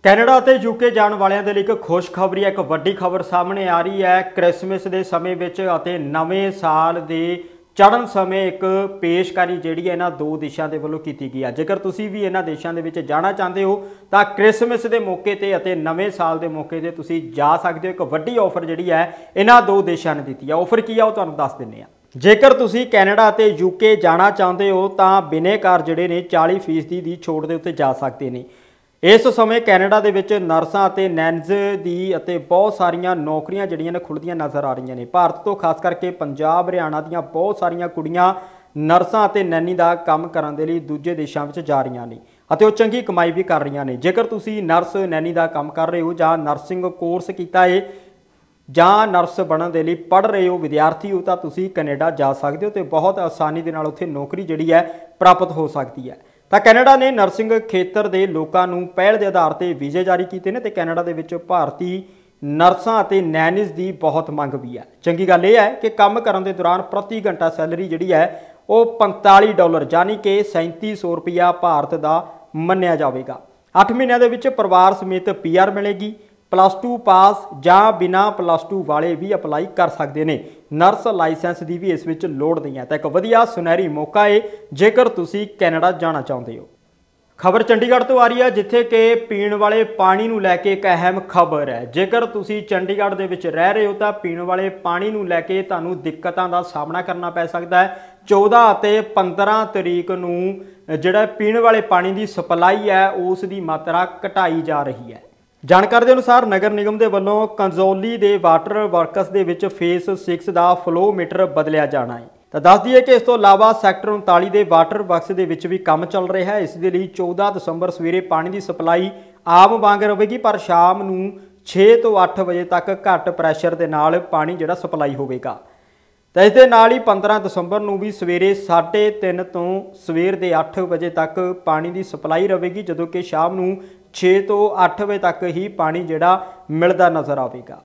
Canada ਅਤੇ UK ਜਾਣ ਵਾਲਿਆਂ ਦੇ ਲਈ ਇੱਕ ਖੁਸ਼ਖਬਰੀ ਹੈ। ਇੱਕ ਵੱਡੀ ਖਬਰ ਸਾਹਮਣੇ ਆ ਰਹੀ ਹੈ। ਕ੍ਰਿਸਮਸ ਦੇ ਸਮੇਂ ਵਿੱਚ ਅਤੇ ਨਵੇਂ ਸਾਲ ਦੇ ਚੜ੍ਹਨ ਸਮੇਂ ਇੱਕ ਪੇਸ਼ਕਾਰੀ ਜਿਹੜੀ ਹੈ ਇਹਨਾਂ ਦੋ ਦੇਸ਼ਾਂ ਦੇ ਵੱਲੋਂ ਕੀਤੀ ਗਈ ਹੈ। ਜੇਕਰ ਤੁਸੀਂ ਵੀ ਇਹਨਾਂ ਦੇਸ਼ਾਂ ਦੇ ਵਿੱਚ ਜਾਣਾ ਚਾਹੁੰਦੇ ਹੋ ਤਾਂ ਕ੍ਰਿਸਮਸ ਦੇ ਮੌਕੇ ਤੇ ਅਤੇ ਨਵੇਂ ਸਾਲ ਦੇ ਮੌਕੇ ਤੇ ਤੁਸੀਂ ਜਾ ਸਕਦੇ ਹੋ। ਇੱਕ ਵੱਡੀ ਆਫਰ ਜਿਹੜੀ ਹੈ ਇਹਨਾਂ ਦੋ ਦੇਸ਼ਾਂ ਨੇ ਦਿੱਤੀ ਹੈ। ਆਫਰ ਕੀ ਆ ਉਹ ਤੁਹਾਨੂੰ ਦੱਸ ਦਿੰਦੇ ਹਾਂ। ਜੇਕਰ ਤੁਸੀਂ ਕੈਨੇਡਾ ਅਤੇ ਯੂਕੇ ਜਾਣਾ ਚਾਹੁੰਦੇ ਹੋ ਤਾਂ ਬਿਨੇਕਾਰ ਜਿਹੜੇ ਨੇ 40% ਦੀ ਛੋਟ ਦੇ ਉੱਤੇ ਜਾ ਸਕਦੇ ਨੇ। ਇਸ ਸਮੇਂ ਕੈਨੇਡਾ ਦੇ ਵਿੱਚ ਨਰਸਾਂ ਅਤੇ ਨੈਨਜ਼ ਦੀ ਅਤੇ ਬਹੁਤ ਸਾਰੀਆਂ ਨੌਕਰੀਆਂ ਜਿਹੜੀਆਂ ਨੇ ਖੁੱਲ੍ਹਦੀਆਂ ਨਜ਼ਰ ਆ ਰਹੀਆਂ ਨੇ। ਭਾਰਤ ਤੋਂ ਖਾਸ ਕਰਕੇ ਪੰਜਾਬ ਹਰਿਆਣਾ ਦੀਆਂ ਬਹੁਤ ਸਾਰੀਆਂ ਕੁੜੀਆਂ ਨਰਸਾਂ ਅਤੇ ਨੈਨੀ ਦਾ ਕੰਮ ਕਰਨ ਦੇ ਲਈ ਦੂਜੇ ਦੇਸ਼ਾਂ ਵਿੱਚ ਜਾ ਰਹੀਆਂ ਨੇ ਅਤੇ ਉਹ ਚੰਗੀ ਕਮਾਈ ਵੀ ਕਰ ਰਹੀਆਂ ਨੇ। ਜੇਕਰ ਤੁਸੀਂ ਨਰਸ ਨੈਨੀ ਦਾ ਕੰਮ ਕਰ ਰਹੇ ਹੋ ਜਾਂ ਨਰਸਿੰਗ ਕੋਰਸ ਕੀਤਾ ਹੈ ਜਾਂ ਨਰਸ ਬਣਨ ਦੇ ਲਈ ਪੜ੍ਹ ਰਹੇ ਹੋ, ਵਿਦਿਆਰਥੀ ਹੋ, ਤਾਂ ਤੁਸੀਂ ਕੈਨੇਡਾ ਜਾ ਸਕਦੇ ਹੋ ਤੇ ਬਹੁਤ ਆਸਾਨੀ ਦੇ ਨਾਲ ਉੱਥੇ ਨੌਕਰੀ ਜਿਹੜੀ ਹੈ ਪ੍ਰਾਪਤ ਹੋ ਸਕਦੀ ਹੈ। ਤਾਂ ਕੈਨੇਡਾ ਨੇ ਨਰਸਿੰਗ ਖੇਤਰ ਦੇ ਲੋਕਾਂ ਨੂੰ ਪਹਿਲ ਦੇ ਆਧਾਰ ਤੇ ਵੀਜ਼ੇ ਜਾਰੀ ਕੀਤੇ ਨੇ ਤੇ ਕੈਨੇਡਾ ਦੇ ਵਿੱਚ ਭਾਰਤੀ ਨਰਸਾਂ ਅਤੇ ਨੈਨਿਜ਼ ਦੀ ਬਹੁਤ ਮੰਗ ਵੀ ਹੈ। ਚੰਗੀ ਗੱਲ ਇਹ ਹੈ ਕਿ ਕੰਮ ਕਰਨ ਦੇ ਦੌਰਾਨ ਪ੍ਰਤੀ ਘੰਟਾ ਸੈਲਰੀ ਜਿਹੜੀ ਹੈ ਉਹ $45 ਯਾਨੀ ਕਿ 3700 ਰੁਪਇਆ ਭਾਰਤ ਦਾ ਮੰਨਿਆ ਜਾਵੇਗਾ। 8 ਮਹੀਨਿਆਂ ਦੇ ਵਿੱਚ ਪਰਿਵਾਰ ਸਮੇਤ PR ਮਿਲੇਗੀ। +2 ਪਾਸ ਜਾਂ ਬਿਨਾਂ +2 ਵਾਲੇ ਵੀ ਅਪਲਾਈ ਕਰ ਸਕਦੇ ਨੇ। ਨਰਸ ਲਾਇਸੈਂਸ ਦੀ ਵੀ ਇਸ ਵਿੱਚ ਲੋੜ ਨਹੀਂ ਹੈ। ਤਾਂ ਇੱਕ ਵਧੀਆ ਸੁਨਹਿਰੀ ਮੌਕਾ ਹੈ ਜੇਕਰ ਤੁਸੀਂ ਕੈਨੇਡਾ ਜਾਣਾ ਚਾਹੁੰਦੇ ਹੋ। ਖਬਰ ਚੰਡੀਗੜ੍ਹ ਤੋਂ ਆ ਰਹੀ ਹੈ ਜਿੱਥੇ ਕਿ ਪੀਣ ਵਾਲੇ ਪਾਣੀ ਨੂੰ ਲੈ ਕੇ ਇੱਕ ਅਹਿਮ ਖਬਰ ਹੈ। ਜੇਕਰ ਤੁਸੀਂ ਚੰਡੀਗੜ੍ਹ ਦੇ ਵਿੱਚ ਰਹਿ ਰਹੇ ਹੋ ਤਾਂ ਪੀਣ ਵਾਲੇ ਪਾਣੀ ਨੂੰ ਲੈ ਕੇ ਤੁਹਾਨੂੰ ਦਿੱਕਤਾਂ ਦਾ ਸਾਹਮਣਾ ਕਰਨਾ ਪੈ ਸਕਦਾ ਹੈ। 14 ਅਤੇ 15 ਤਰੀਕ ਨੂੰ ਜਿਹੜਾ ਪੀਣ ਵਾਲੇ ਪਾਣੀ ਦੀ ਸਪਲਾਈ ਹੈ ਉਸ ਦੀ ਮਾਤਰਾ ਘਟਾਈ ਜਾ ਰਹੀ ਹੈ। ਜਾਣਕਾਰੀ ਦੇ ਅਨੁਸਾਰ ਨਗਰ ਨਿਗਮ ਦੇ ਵੱਲੋਂ ਕੰਜੌਲੀ ਦੇ ਵਾਟਰ ਵਰਕਸ ਦੇ ਵਿੱਚ ਫੇਸ 6 ਦਾ ਫਲੋ ਮੀਟਰ ਬਦਲਿਆ ਜਾਣਾ ਹੈ। ਤਾਂ ਦੱਸ ਦਈਏ ਕਿ ਇਸ ਤੋਂ ਇਲਾਵਾ ਸੈਕਟਰ 39 ਦੇ ਵਾਟਰ ਵਰਕਸ ਦੇ ਵਿੱਚ ਵੀ ਕੰਮ ਚੱਲ ਰਿਹਾ ਹੈ। ਇਸ ਦੇ ਲਈ 14 ਦਸੰਬਰ ਸਵੇਰੇ ਪਾਣੀ ਦੀ ਸਪਲਾਈ ਆਮ ਵਾਂਗ ਰਹੇਗੀ, ਪਰ ਸ਼ਾਮ ਨੂੰ 6 ਤੋਂ 8 ਵਜੇ ਤੱਕ ਘੱਟ ਪ੍ਰੈਸ਼ਰ ਦੇ ਨਾਲ ਪਾਣੀ ਜਿਹੜਾ ਸਪਲਾਈ ਹੋਵੇਗਾ। ਤਾਂ ਇਸ ਦੇ ਨਾਲ ਹੀ 15 ਦਸੰਬਰ ਨੂੰ ਵੀ ਸਵੇਰੇ 3:30 ਤੋਂ ਸਵੇਰ ਦੇ 8 ਵਜੇ ਤੱਕ ਪਾਣੀ ਦੀ ਸਪਲਾਈ ਰਹੇਗੀ, ਜਦੋਂ ਕਿ ਸ਼ਾਮ ਨੂੰ 6 ਤੋਂ 8 ਵਜੇ ਤੱਕ ਹੀ ਪਾਣੀ ਜਿਹੜਾ ਮਿਲਦਾ ਨਜ਼ਰ ਆਵੇਗਾ।